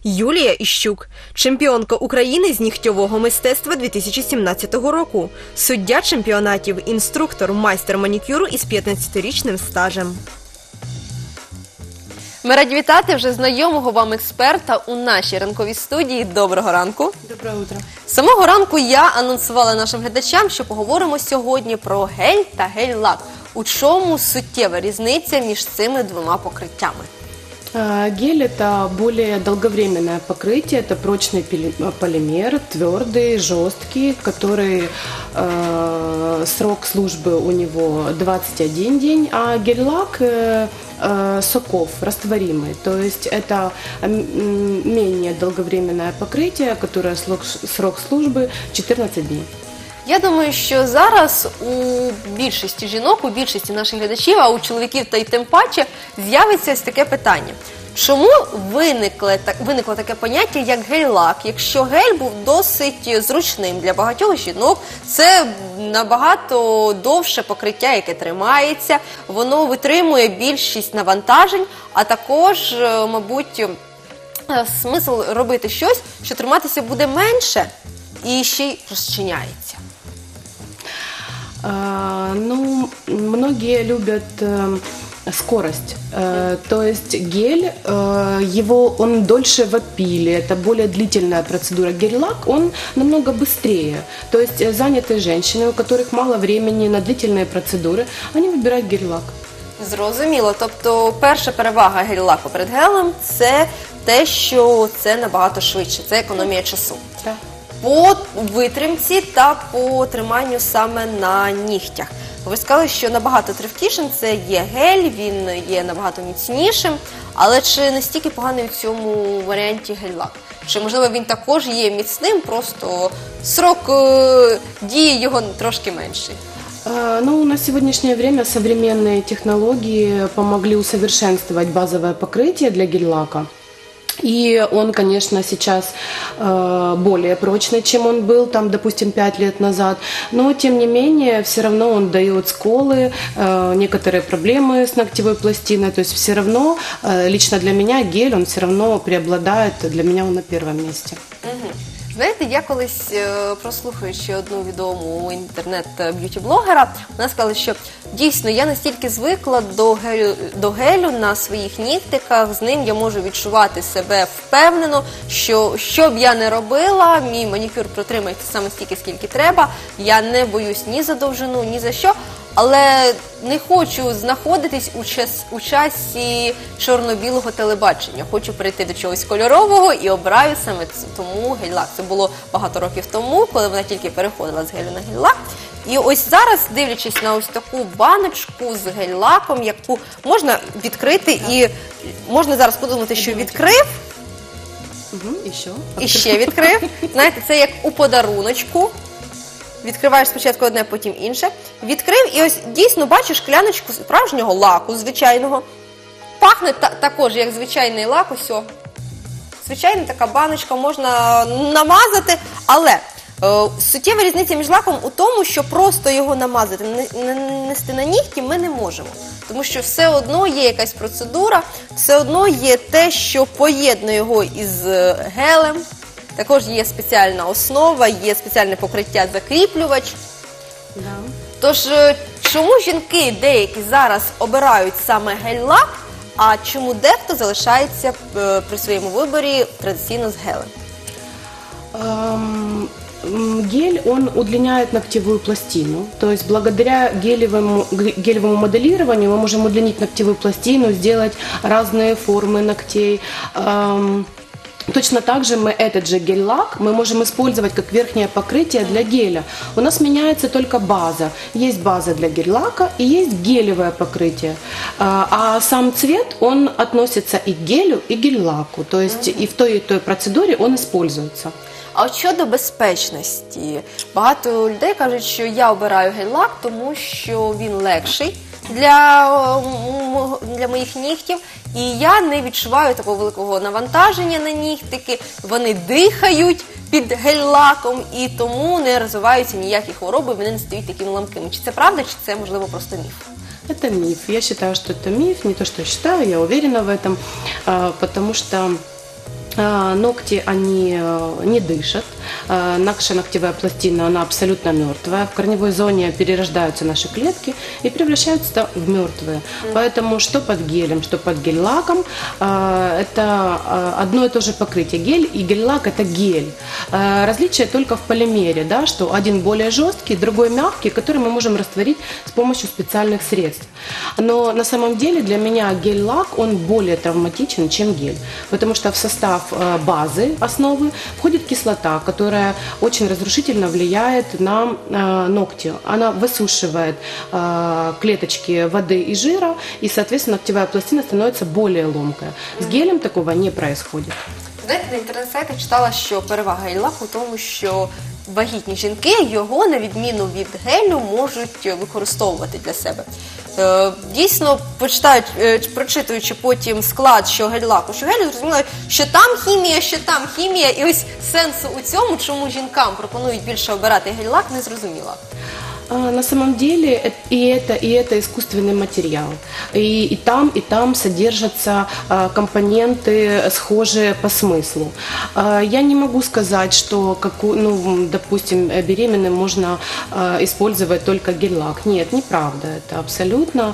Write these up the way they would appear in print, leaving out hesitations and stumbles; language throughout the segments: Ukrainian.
Юлія Іщук – чемпіонка України з нігтьового мистецтва 2017 року, суддя чемпіонатів, інструктор, майстер манікюру із 15-річним стажем. Ми раді вітати вже знайомого вам експерта у нашій ранковій студії. Доброго ранку. Доброе утро. З самого ранку я анонсувала нашим глядачам, що поговоримо сьогодні про гель та гель-лак. У чому суттєва різниця між цими двома покриттями? Гель – это более долговременное покрытие, это прочный полимер, твердый, жесткий, который срок службы у него 21 день, а гель-лак соков, растворимый, то есть это менее долговременное покрытие, которое срок службы 14 дней. Я думаю, що зараз у більшості жінок, у більшості наших глядачів, а у чоловіків та й тим паче, з'явиться ось таке питання. Чому виникло таке поняття, як гель-лак? Якщо гель був досить зручним для багатьох жінок, це набагато довше покриття, яке тримається, воно витримує більшість навантажень, а також, мабуть, смисл робити щось, що триматися буде менше і ще й розчиняється. Многие любят скорость, то есть гель, он дольше в опиле, это более длительная процедура. Гель-лак, он намного быстрее, то есть занятые женщины, у которых мало времени на длительные процедуры, они выбирают гель-лак. Зрозуміло. Тобто перша перевага гель-лаку перед гелем – це те, що це набагато швидше, це економія часу. Так. По витримці та по триманню саме на нігтях. Ви сказали, що набагато тривкішим це є гель, він є набагато міцнішим, але чи настільки поганий у цьому варіанті гель-лак? Чи, можливо, він також є міцним, просто срок дії його трошки менший? На сегодняшнее время современные технологии помогли усовершенствовать базовое покрытие для гель-лака. И он, конечно, сейчас более прочный, чем он был, там, допустим, 5 лет назад. Но, тем не менее, все равно он дает сколы, некоторые проблемы с ногтевой пластиной. То есть все равно, лично для меня, гель, он все равно преобладает, для меня он на первом месте. Угу. Знаєте, я колись, прослухаючи одну відому інтернет-б'юті-блогера, вона сказала, що дійсно я настільки звикла до гелю на своїх нігтиках, з ним я можу відчувати себе впевнено, що б я не робила, мій манікюр протримається саме стільки, скільки треба, я не боюсь ні за довжину, ні за що. Але не хочу знаходитись у часі чорно-білого телебачення. Хочу перейти до чогось кольорового і обираю саме тому гель-лак. Це було багато років тому, коли вона тільки переходила з гелю на гель-лак. І ось зараз, дивлячись на ось таку баночку з гель-лаком, яку можна відкрити, і можна зараз подумати, що відкрив, і ще відкрив. Знаєте, це як у подаруночку. Відкриваєш спочатку одне, потім інше. Відкрив і ось дійсно бачиш шкляночку справжнього лаку, звичайного. Пахне також, як звичайний лак, ось. Звичайна така баночка, можна намазати, але суттєва різниця між лаком у тому, що просто його намазати, нанести на нігті ми не можемо. Тому що все одно є якась процедура, все одно є те, що поєднує його із гелем. Також є спеціальна основа, є спеціальне покриття-закріплювач. Да. Тож, чому жінки деякі зараз обирають саме гель-лак, а чому дехто залишається при своєму виборі традиційно з гелем? Гель, он удлиняет ногтевую пластину, то есть благодаря гелевому моделированию мы можем удлинить ногтевую пластину, сделать разные формы ногтей. Точно так же мы этот же гель-лак мы можем использовать как верхнее покрытие для геля. У нас меняется только база. Есть база для гель-лака и есть гелевое покрытие. А сам цвет, он относится и к гелю, и к гель-лаку. То есть и в той процедуре он используется. А от щодо безпечності, багато людей кажуть, що я обираю гель-лак, тому що він легший для моїх нігтів, і я не відчуваю такого великого навантаження на нігтики, вони дихають під гель-лаком, і тому не розвиваються ніякі хвороби, вони не стають такими ламкими. Чи це правда, чи це, можливо, просто міф? Это миф. Я считаю, что это миф. Не то, что я считаю, я уверена в этом, потому что Ногти, они не дышат. Наша ногтевая пластина, она абсолютно мертвая. В корневой зоне перерождаются наши клетки и превращаются в мертвые. Поэтому что под гелем, что под гель-лаком, это одно и то же покрытие. Гель и гель-лак – это гель. Различие только в полимере, да, что один более жесткий, другой мягкий, который мы можем растворить с помощью специальных средств. Но на самом деле для меня гель-лак, он более травматичен, чем гель. Потому что в состав базы, основы, входит кислота, которая очень разрушительно влияет на ногти. Она высушивает клеточки воды и жира, и, соответственно, ногтевая пластина становится более ломкая. С гелем такого не происходит. Знаєте, на інтернет-сайтах читала, що перевага гель-лаку в тому, що вагітні жінки його, на відміну від гелю, можуть використовувати для себе. Дійсно, прочитуючи потім склад, що гель-лаку, що гелю, зрозуміло, що там хімія, і ось сенсу у цьому, чому жінкам пропонують більше обирати гель-лак, не зрозуміла. На самом деле и это искусственный материал. И там содержатся компоненты, схожие по смыслу. Я не могу сказать, что, допустим, беременным можно использовать только гель-лак. Нет, неправда. Это абсолютно.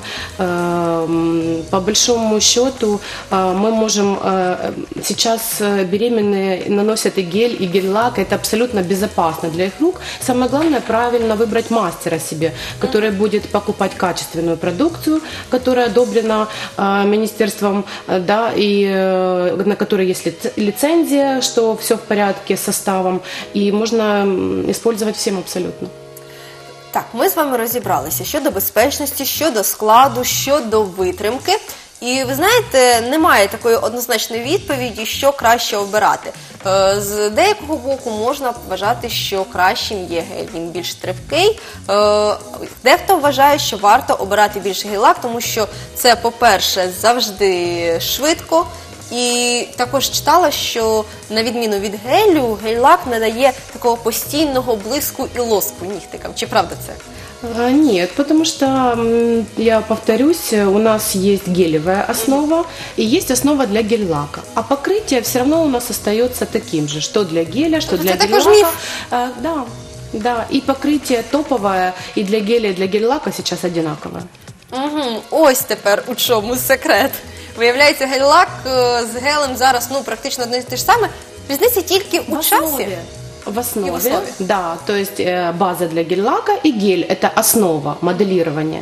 По большому счету мы можем... Сейчас беременные наносят и гель, и гель-лак. Это абсолютно безопасно для их рук. Самое главное, правильно выбрать мастера себе, который будет покупать качественную продукцию, которая одобрена министерством, да, и на которой есть лицензия, что все в порядке с составом, и можно использовать всем абсолютно. Так, ми з вами розібралися щодо безпечності, щодо складу, щодо витримки. І ви знаєте, немає такої однозначної відповіді, що краще обирати. З деякого боку можна вважати, що кращим є гель, він більш тривкий. Дехто вважає, що варто обирати більше гель-лак, тому що це, по-перше, завжди швидко. І також читала, що на відміну від гелю, гель-лак не дає такого постійного блиску і лоску нігтикам. Чи правда це? Нет, потому что, я повторюсь, у нас есть гелевая основа и есть основа для гель-лака. А покрытие все равно у нас остается таким же, что для геля, что для гель-лака. Да, и покрытие топовое и для геля, и для гель-лака сейчас одинаковое. Ось тепер у чому секрет. Виявляється, гель-лак з гелем зараз практично одне і те ж саме. Різниця тільки у часі. В основе, да, то есть база для гель-лака и гель – это основа моделирования.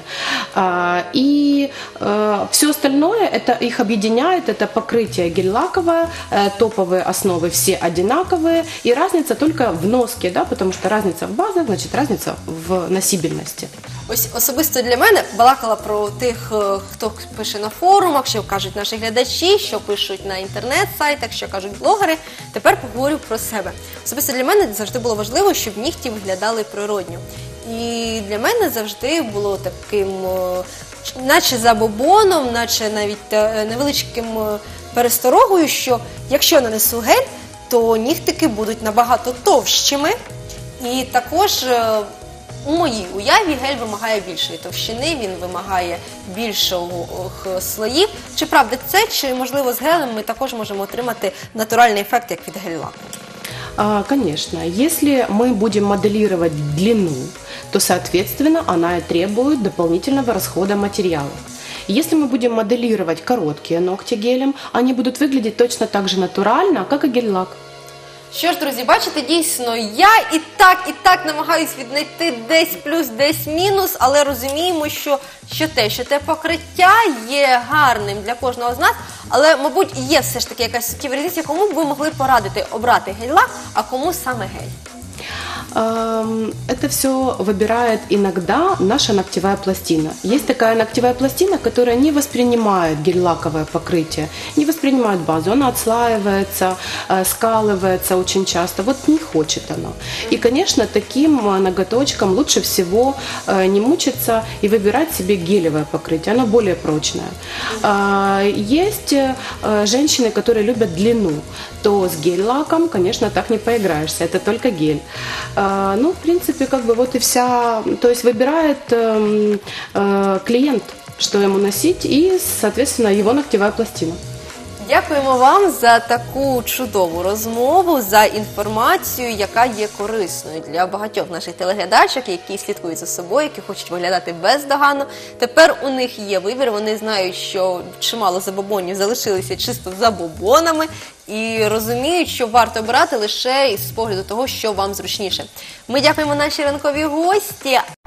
И все остальное, это их объединяет, это покрытие гель-лаковое, топовые основы все одинаковые, и разница только в носке, да, потому что разница в базах, значит разница в носибельности. Ось особисто для мене балакала про тих, хто пише на форумах, що кажуть наші глядачі, що пишуть на інтернет-сайтах, що кажуть блогери. Тепер поговорю про себе. Особисто для мене завжди було важливо, щоб нігті виглядали природньо. І для мене завжди було таким, наче забобоном, наче навіть невеличким пересторогою, що якщо нанесу гель, то нігтики будуть набагато товщими. І також у моїй уяві гель вимагає більшої товщини, він вимагає більших слоїв. Чи правда це, чи можливо з гелем ми також можемо отримати натуральний ефект, як від гель-лаку? Конечно, если мы будем моделировать длину, то, соответственно, она и требует дополнительного расхода материала. Если мы будем моделировать короткие ногти гелем, они будут выглядеть точно так же натурально, как и гель-лак. Що ж, друзі, бачите, дійсно, я і так намагаюсь віднайти десь плюс, десь мінус, але розуміємо, що те покриття є гарним для кожного з нас, але, мабуть, є все ж таки якась суттєва різниця, кому б ви могли порадити обрати гель-лак, а кому саме гель? Это все выбирает иногда наша ногтевая пластина. Есть такая ногтевая пластина, которая не воспринимает гель-лаковое покрытие, не воспринимает базу, она отслаивается, скалывается очень часто, вот не хочет она. И, конечно, таким ноготочкам лучше всего не мучиться и выбирать себе гелевое покрытие, оно более прочное. Есть женщины, которые любят длину, то с гель-лаком, конечно, так не поиграешься, это только гель. В принципе, вот и вся, то есть выбирает клиент, что ему носить, и, соответственно, его ногтевая пластина. Дякуємо вам за таку чудову розмову, за інформацію, яка є корисною для багатьох наших телеглядачок, які слідкують за собою, які хочуть виглядати бездоганно. Тепер у них є вибір, вони знають, що чимало забобонів залишилися чисто забобонами і розуміють, що варто обирати лише із погляду того, що вам зручніше. Ми дякуємо нашій ранковій гості.